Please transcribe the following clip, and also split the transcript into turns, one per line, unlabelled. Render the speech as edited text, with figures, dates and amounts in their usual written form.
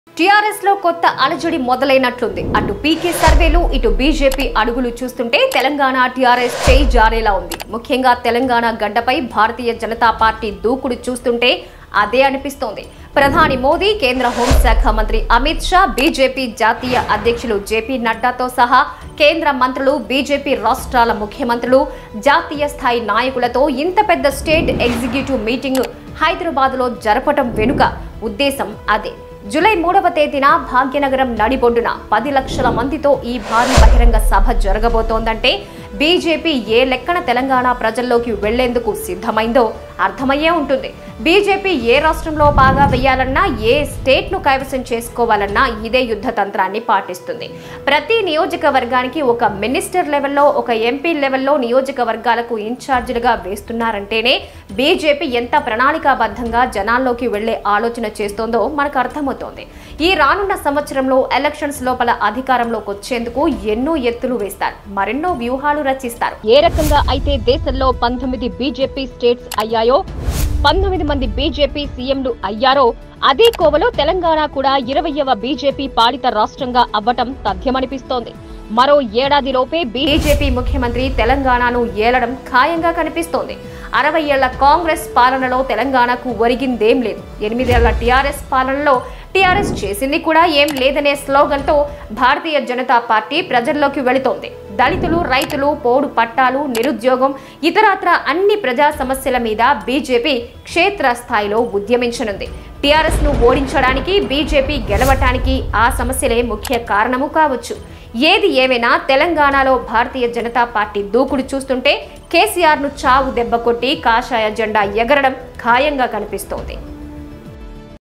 TRS లో కొత్త అలజడి మొదలైనట్లుంది. అటు పీకే సర్వేలు ఇటు బీజేపీ అడుగులు చూస్తుంటే తెలంగాణ టీఆర్ఎస్ చేయి జారేలా ఉంది. ముఖ్యంగా తెలంగాణ గడ్డపై భారతీయ జనతా పార్టీ దూకుడు చూస్తుంటే అదే అనిపిస్తోంది. ప్రధాని మోదీ, కేంద్ర హోంశాఖ మంత్రి అమిత్ షా, బీజేపీ జాతీయ అధ్యక్షులు జేపీ నడ్డాతో సహా కేంద్ర మంత్రులు, బీజేపీ రాష్ట్రాల ముఖ్యమంత్రులు, జాతీయ స్థాయి నాయకులతో ఇంత పెద్ద స్టేట్ ఎగ్జిక్యూటివ్ మీటింగ్ హైదరాబాద్లో జరపటం వెనుక ఉద్దేశం అదే. జూలై 3వ తేదీన భాగ్యనగరం నడిబొడ్డున 10 లక్షల మందితో ఈ భారీ బహిరంగ సభ జరగబోతోందంటే బీజేపీ ఏ లెక్కన తెలంగాణ ప్రజల్లోకి వెళ్లేందుకు సిద్ధమైందో అర్థమయ్యే ఉంటుంది. బీజేపీ ఏ రాష్ట్రంలో బాగా వేయాలన్నా, ఏ స్టేట్ ను కైవసం చేసుకోవాలన్నా ఇదే యుద్ధ తంత్రాన్ని పాటిస్తుంది. ప్రతి నియోజకవర్గానికి ఒక మినిస్టర్ లెవెల్లో, ఒక ఎంపీ లెవెల్లో నియోజకవర్గాలకు ఇన్ఛార్జీలుగా వేస్తున్నారంటేనే బీజేపీ ఎంత ప్రణాళికాబద్ధంగా జనాల్లోకి వెళ్లే ఆలోచన చేస్తోందో మనకు అర్థమవుతోంది. ఈ రానున్న సంవత్సరంలో ఎలక్షన్స్ లోపల అధికారంలోకి వచ్చేందుకు ఎన్నో ఎత్తులు వేస్తారు, మరెన్నో వ్యూహాలు రచిస్తారు. ఏ రకంగా అయితే దేశంలో 19 బీజేపీ స్టేట్స్ అయ్యాయో, 19 మంది బీజేపీ సీఎంలు అయ్యారో, అదే కోవలో తెలంగాణ కూడా 20వ బీజేపీ పాలిత రాష్ట్రంగా అవ్వటం తథ్యమనిపిస్తోంది. మరో ఏడాదిలోపే బీజేపీ ముఖ్యమంత్రి తెలంగాణను ఏలడం ఖాయంగా కనిపిస్తోంది. 60 ఏళ్ల కాంగ్రెస్ పాలనలో తెలంగాణకు ఒరిగిందేం లేదు. 8 ఏళ్ల టీఆర్ఎస్ పాలనలో టీఆర్ఎస్ చేసింది కూడా ఏం లేదనే స్లోగన్తో భారతీయ జనతా పార్టీ ప్రజల్లోకి వెళుతోంది. దళితులు, రైతులు, పోడు పట్టాలు, నిరుద్యోగం, ఇతరత్ర అన్ని ప్రజా సమస్యల మీద బీజేపీ క్షేత్రస్థాయిలో ఉద్యమించనుంది. టీఆర్ఎస్ ను ఓడించడానికి, బీజేపీ గెలవటానికి ఆ సమస్యలే ముఖ్య కారణము కావచ్చు. ఏది ఏమైనా తెలంగాణలో భారతీయ జనతా పార్టీ దూకుడు చూస్తుంటే కేసీఆర్ ను చావు దెబ్బ కొట్టి కాషాయ జెండా ఎగరడం ఖాయంగా కనిపిస్తోంది.